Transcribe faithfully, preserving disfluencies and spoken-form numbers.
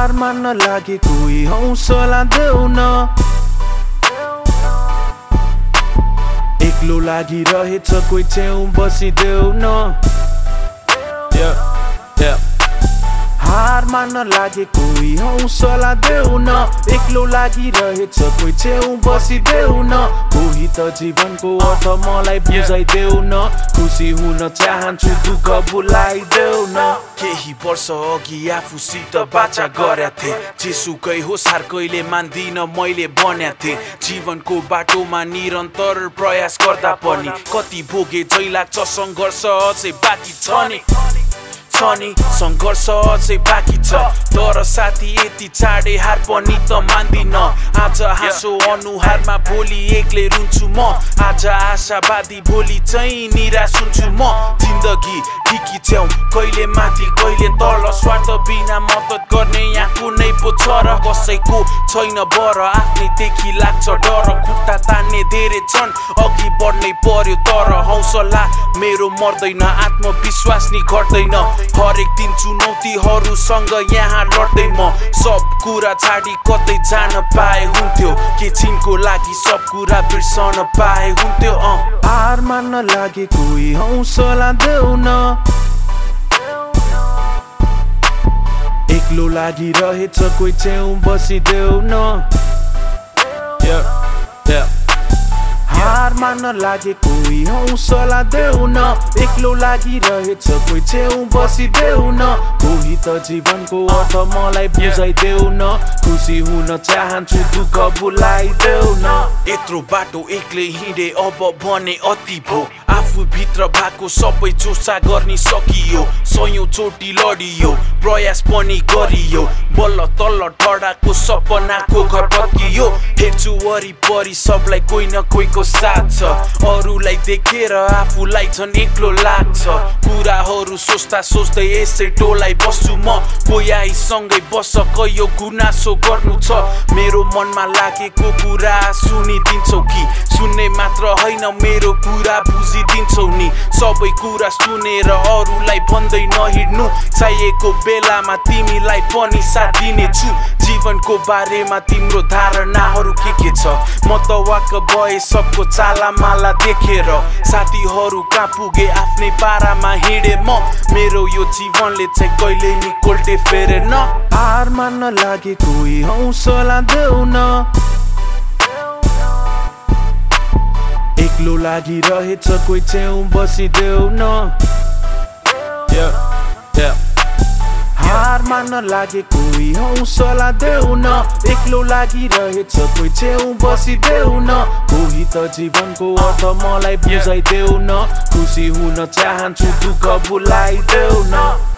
हार मान्न लागे कोही हौसला देऊ न एक्लो लागिरहेछ कोही छेउ बसिदेऊ न yeah, yeah. हार मान्न लागे कोही हौसला देऊ न एक्लो लागिरहेछ कोही छेउ बसिदेऊ न कोही त जीवनको अर्थ मलाई बुझाइदेऊ न खुसी हुन चाहन्छु दुःख भुलाइदेऊ न केही वर्ष अघि आफूसित बाचा गरेका थिए जेसुकै होस् हार कहिले मान्दिन मैले बन्या थिए जीवनको बाटोमा निरन्तर प्रयास गर्दा पनि कति भोगे झै लाग्छ सङ्घर्ष अझै बाँकी छ नि छ नि सङ्घर्ष अझै बाँकी छ तर साथी यति चाँडै हार पनि त मान्दिन आज हाँसो अनुहारमा भोलि एक्लै रुन्छु म आज आशावादी भोलि चाहिँ निराश हुन्छु म जिन्दगी ठिकी छेउ कहिले माथि कहिले तल स्वार्थ बिना मद्दत गर्ने यहाँ कुनै पो छ र कसैको छैन बर आफ्नैदेखि लाग्छ डर खुट्टा तान्ने धेरै छन् अघि बढ्नै पर्यो तर हौसला मेरो मर्दैन आत्मविश्वास नि घट्दैन हरेक दिन चुनौतीहरूसँग यहाँ लड्दै म सब कुरा छाडी कतै जान पाए हुन्थ्यो के छिनको लागि सब कुरा बिर्सन पाए हुन्थ्यो अँ हार मान्न लागे कोही हौसला देऊ न एक्लो लागिरहेछ कोही छेउ बसिदेऊ न yeah, yeah. हार मान्न लागे कोही हौसला देऊ न एक्लो लागिरहेछ कोही छेउ बसिदेऊ न कोही त जीवनको अर्थ मलाई बुझाइदेऊ न खुसी हुन चाहन्छु दुःख भुलाइदेऊ न यत्रो बाटो एक्लै हिँडे अब भने अति भो आफूभित्र भएको सबै चोसा गर्ने सकियो सयौं चोटि लडियो प्रयास पनि गरियो बल्ल तल्ल टडाको सपनाको घर पत्कियो हेर्छु वरिपरि सबलाई कोही न कोहीको साथ छ अरूलाई देखेर आफूलाई झन् एक्लो लाग्छ कुराहरू सोच्दा सोच्दै यसै टोलाई बस्छु म कोही आइसँगै बस कयो गुनासो गर्नु छ मेरो मनमा लागेको कुरा सुनिदिन्छौ कि सुन्ने मात्र होइन मेरो कुरा बुझिदिन्छौ नि सबै कुरा सुनेर अरूलाई भन्दै नहिड्नु चाहिएको बेलामा तिमीलाई पनि साथ दिनेछु जीवनको बारेमा तिम्रो धारणाहरू के के छ म त वाक्क भए सबको चालामाला देखेर साथीहरू कहाँ पुगे आफ्नै पारामा हिँडे म मेरो यो जीवनले चाहिँ कहिले नि कोल्टे फेरेन हार मान्न लागे कोही हौसला देऊ न एक्लो लागिरहेछ कोही छेउ बसिदेऊ न yeah, yeah. हार मान्न लागे कोही हौसला देऊ न एक्लो लागिरहेछ कोही छेउ बसिदेऊ न कोही त जीवनको अर्थ मलाई बुझाइदेऊ न खुसी हुन चाहन्छु दुःख भुलाइदेऊ न